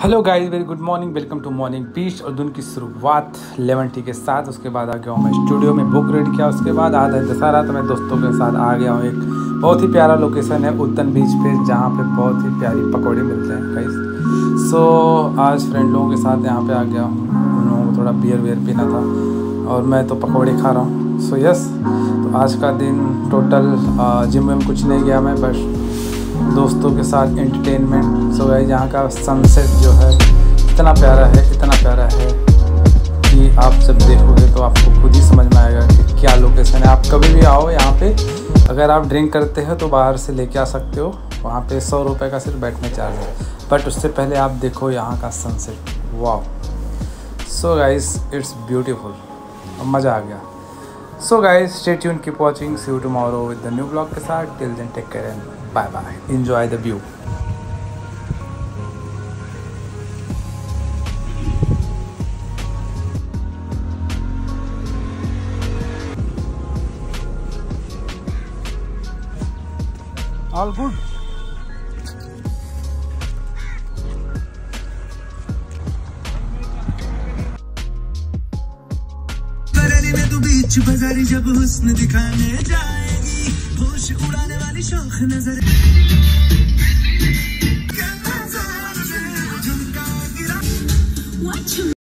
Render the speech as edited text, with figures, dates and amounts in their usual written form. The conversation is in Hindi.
Hello guys, very good morning, welcome to morning beach. और दिन की शुरुआत लेमन टी के साथ। उसके बाद आ गया हूँ मैं स्टूडियो में, बुक रीड किया। उसके बाद आज है दशहरा, तो मैं दोस्तों के साथ आ गया हूँ। एक बहुत ही प्यारा लोकेशन है उत्तन बीच पे, जहाँ पे बहुत ही प्यारी पकौड़े मिलते हैं गाइस। सो आज फ्रेंड लोगों के साथ यहाँ पे आ गया हूँ। उन लोगों को थोड़ा बियर पीना था और मैं तो पकौड़े खा रहा हूँ। सो यस, तो आज का दिन टोटल जिम में कुछ नहीं गया मैं, बस दोस्तों के साथ एंटरटेनमेंट। सो गाइस, यहाँ का सनसेट जो है इतना प्यारा है कि आप जब देखोगे तो आपको खुद ही समझ में आएगा कि क्या लोकेशन है। आप कभी भी आओ यहाँ पे, अगर आप ड्रिंक करते हो तो बाहर से लेके आ सकते हो। वहाँ पे 100 रुपये का सिर्फ बैठने चार्ज है, बट उससे पहले आप देखो यहाँ का सनसेट। वाह! सो गाइस, इट्स ब्यूटीफुल, मज़ा आ गया। So guys, stay tuned, keep watching, see you tomorrow with the new blog के साथ। Till then take care and bye bye, enjoy the view. All good. Bareilly में तू बीच बाजारी जब हुस्न दिखाने जाएगी, होश उड़ाने वाली शौक नजर